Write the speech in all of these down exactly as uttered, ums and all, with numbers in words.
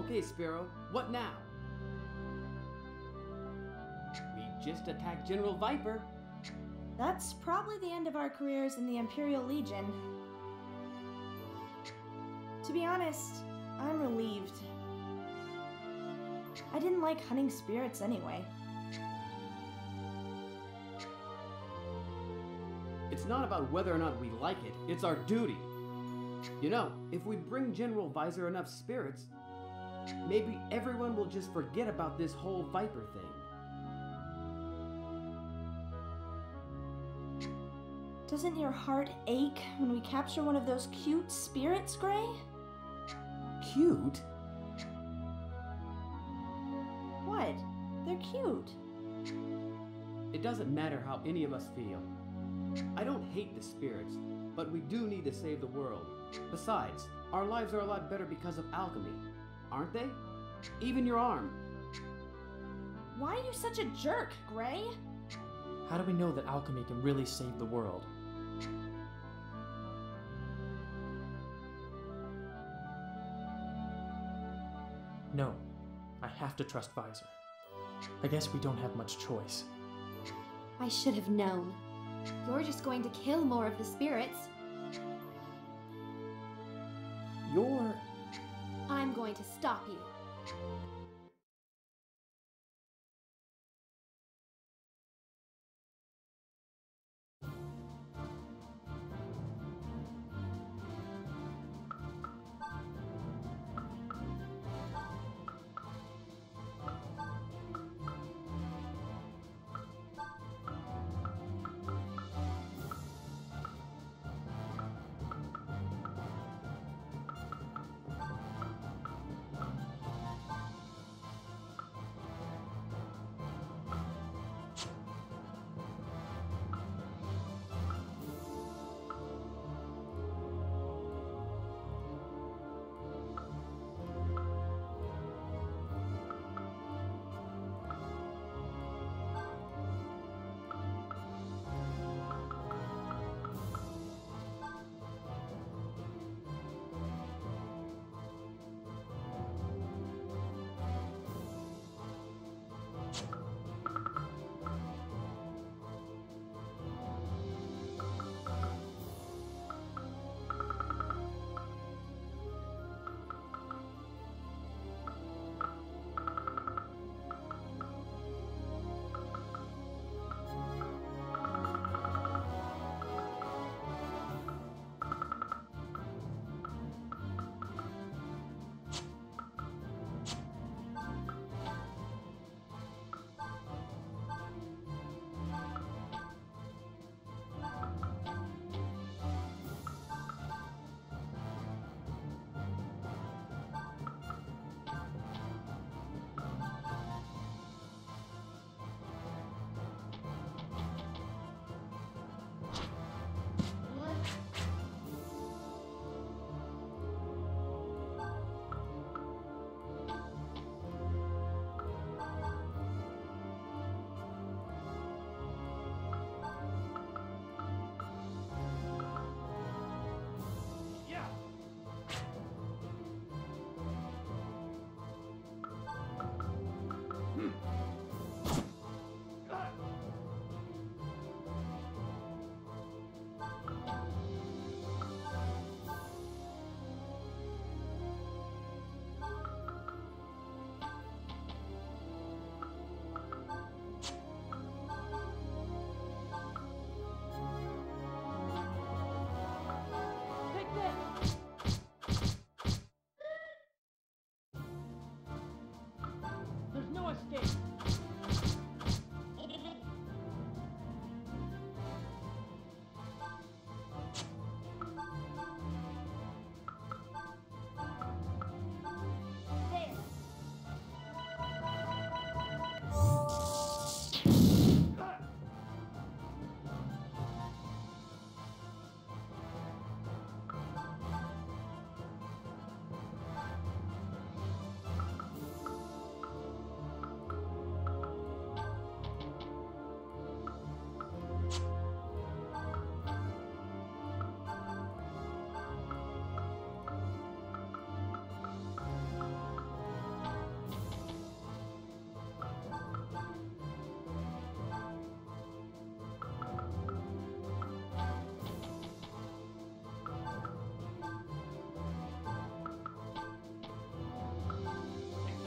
Okay, Sparrow, what now? We just attacked General Viper. That's probably the end of our careers in the Imperial Legion. To be honest, I'm relieved. I didn't like hunting spirits anyway. It's not about whether or not we like it, it's our duty. You know, if we bring General Visor enough spirits, maybe everyone will just forget about this whole Viper thing. Doesn't your heart ache when we capture one of those cute spirits, Gray? Cute? What? They're cute. It doesn't matter how any of us feel. I don't hate the spirits, but we do need to save the world. Besides, our lives are a lot better because of alchemy, aren't they? Even your arm. Why are you such a jerk, Gray? How do we know that alchemy can really save the world? No, I have to trust Visor. I guess we don't have much choice. I should have known. You're just going to kill more of the spirits. You're... I'm going to stop you.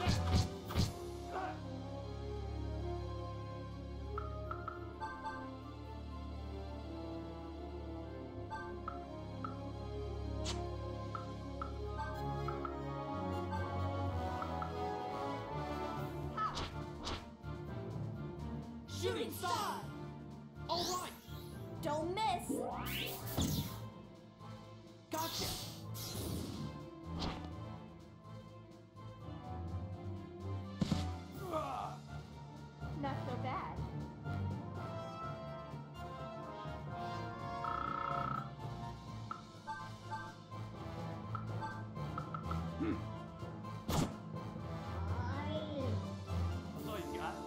Shooting star! All right. Don't miss! Gotcha. Not so bad. That's all you got?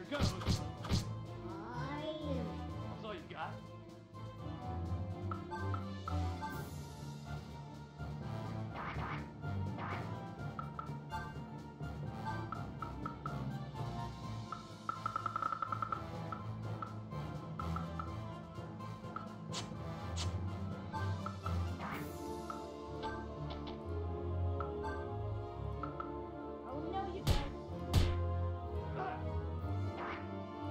goes. That's all you got? Oh no, you guys.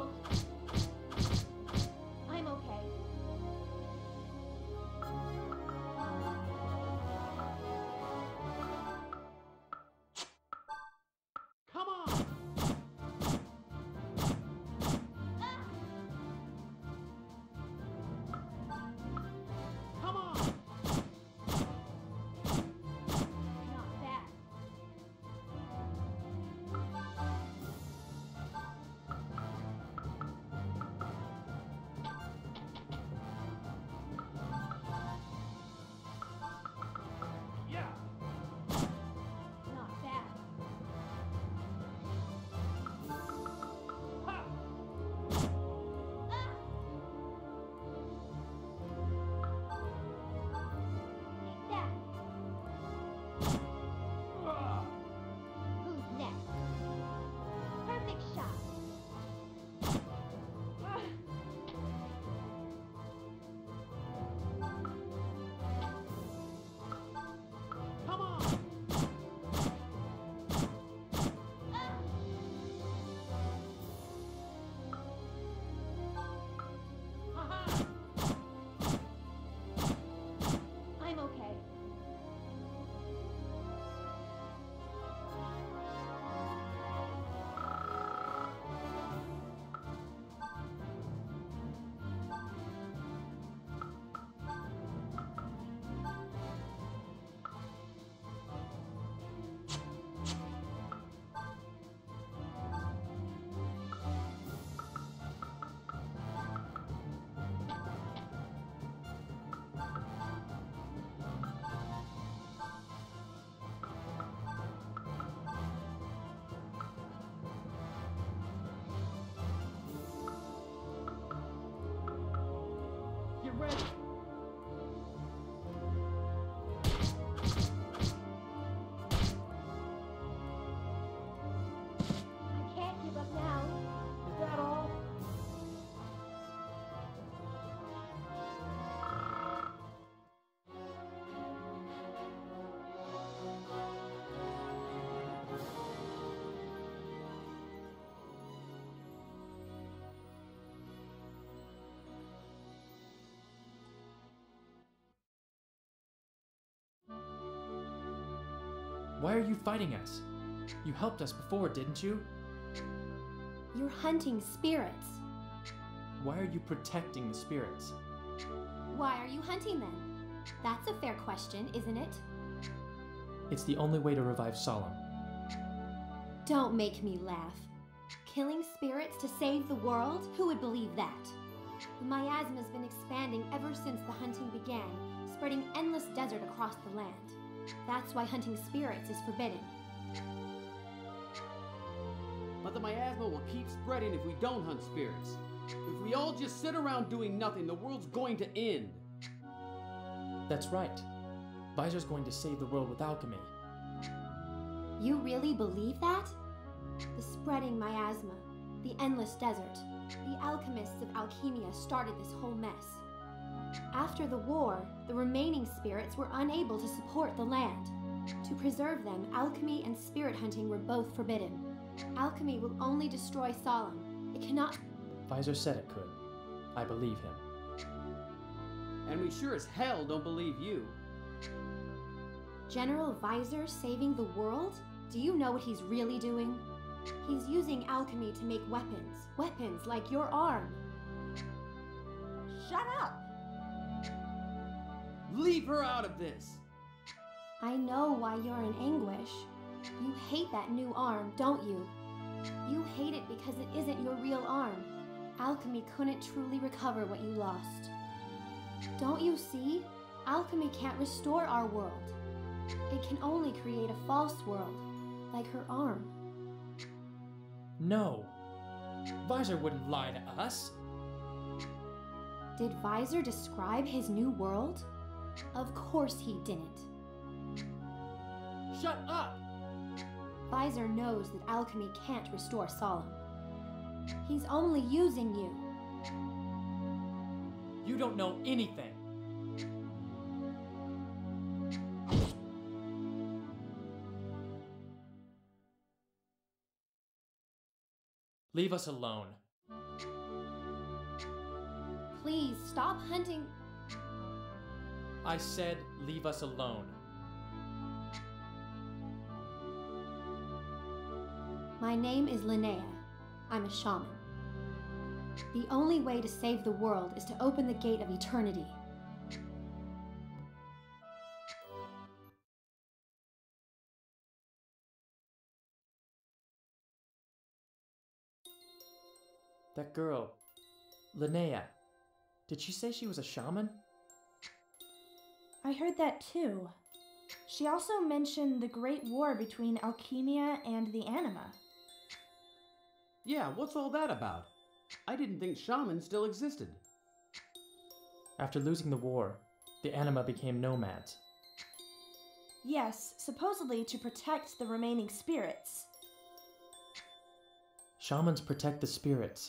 world. I'm okay. Come on! Come on! Not bad. Yeah! Not bad. Ha! Take that. Ah! Who's next? Perfect shot. Come on! Ha-ha! I'm okay. Get ready! I can't give up now. Is that all? Why are you fighting us? You helped us before, didn't you? You're hunting spirits. Why are you protecting the spirits? Why are you hunting them? That's a fair question, isn't it? It's the only way to revive Solemn. Don't make me laugh. Killing spirits to save the world? Who would believe that? The miasma's been expanding ever since the hunting began, spreading endless desert across the land. That's why hunting spirits is forbidden. But the miasma will keep spreading if we don't hunt spirits. If we all just sit around doing nothing, the world's going to end. That's right. Visor's going to save the world with alchemy. You really believe that? The spreading miasma, the endless desert, the alchemists of Alchemia started this whole mess. After the war, the remaining spirits were unable to support the land. To preserve them, alchemy and spirit hunting were both forbidden. Alchemy will only destroy Solemn. It cannot. Visor said it could. I believe him. And we sure as hell don't believe you. General Visor saving the world? Do you know what he's really doing? He's using alchemy to make weapons. Weapons like your arm. Shut up! Leave her out of this! I know why you're in anguish. You hate that new arm, don't you? You hate it because it isn't your real arm. Alchemy couldn't truly recover what you lost. Don't you see? Alchemy can't restore our world. It can only create a false world, like her arm. No. Visor wouldn't lie to us. Did Visor describe his new world? Of course he didn't. Shut up! Visor knows that alchemy can't restore Solemn. He's only using you. You don't know anything. Leave us alone. Please stop hunting. I said leave us alone. My name is Linnea. I'm a shaman. The only way to save the world is to open the gate of eternity. That girl, Linnea, did she say she was a shaman? I heard that too. She also mentioned the Great War between Alchemia and the Anima. Yeah, what's all that about? I didn't think shamans still existed. After losing the war, the Anima became nomads. Yes, supposedly to protect the remaining spirits. Shamans protect the spirits.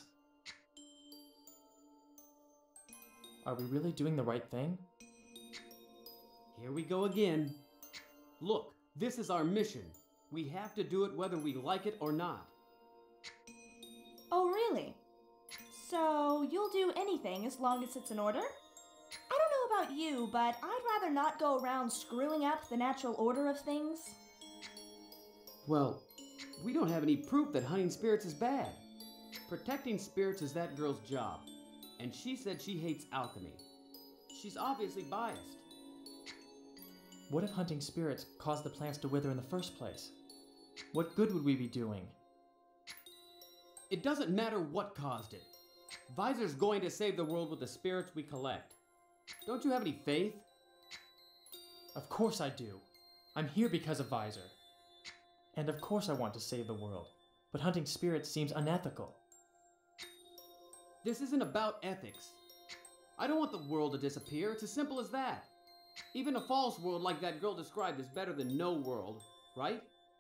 Are we really doing the right thing? Here we go again. Look, this is our mission. We have to do it whether we like it or not. Oh, really? So you'll do anything as long as it's in order? I don't know about you, but I'd rather not go around screwing up the natural order of things. Well, we don't have any proof that hunting spirits is bad. Protecting spirits is that girl's job, and she said she hates alchemy. She's obviously biased. What if hunting spirits caused the plants to wither in the first place? What good would we be doing? It doesn't matter what caused it. Visor's going to save the world with the spirits we collect. Don't you have any faith? Of course I do. I'm here because of Visor. And of course I want to save the world, but hunting spirits seems unethical. This isn't about ethics. I don't want the world to disappear. It's as simple as that. Even a false world like that girl described is better than no world, right?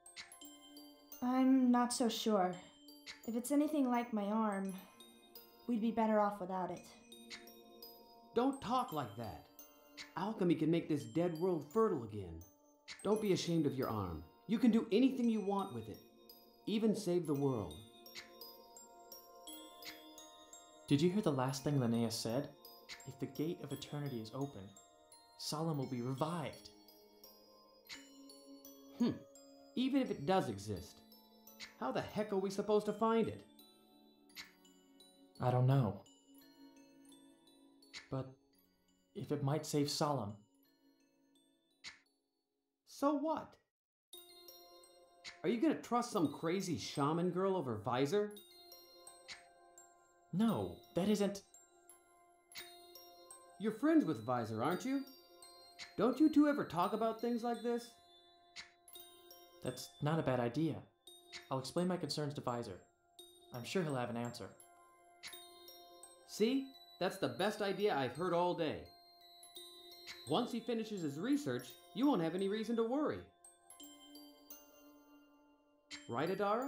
I'm not so sure. If it's anything like my arm, we'd be better off without it. Don't talk like that. Alchemy can make this dead world fertile again. Don't be ashamed of your arm. You can do anything you want with it, even save the world. Did you hear the last thing Linnea said? If the gate of eternity is opened, Solemn will be revived. Hmm. Even if it does exist, how the heck are we supposed to find it? I don't know. But if it might save Solemn. So what? Are you gonna trust some crazy shaman girl over Visor? No, that isn't... You're friends with Visor, aren't you? Don't you two ever talk about things like this? That's not a bad idea. I'll explain my concerns to Visor. I'm sure he'll have an answer. See? That's the best idea I've heard all day. Once he finishes his research, you won't have any reason to worry. Right, Adara?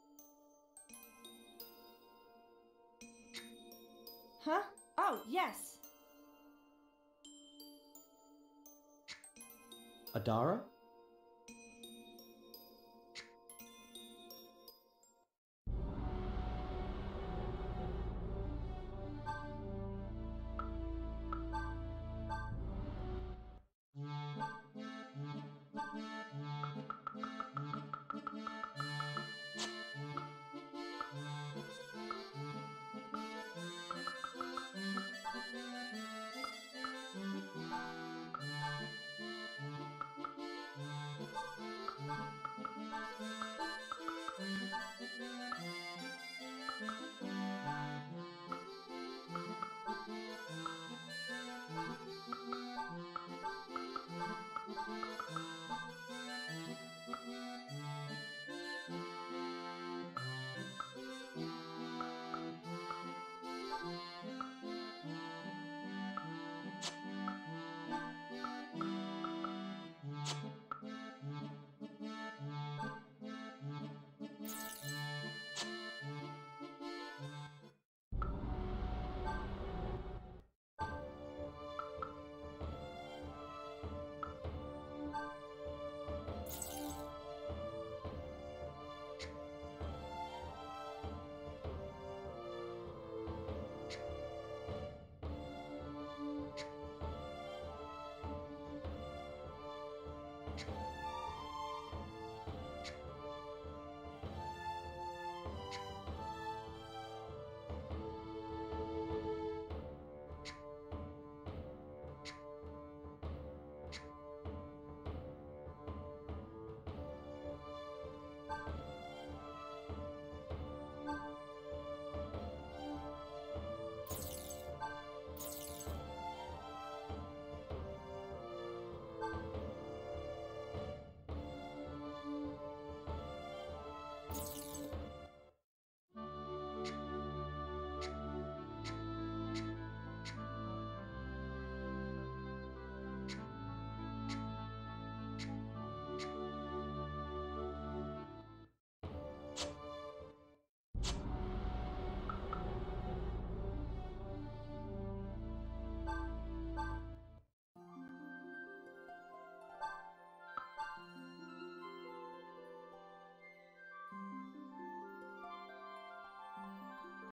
Huh? Oh, yes. Adara?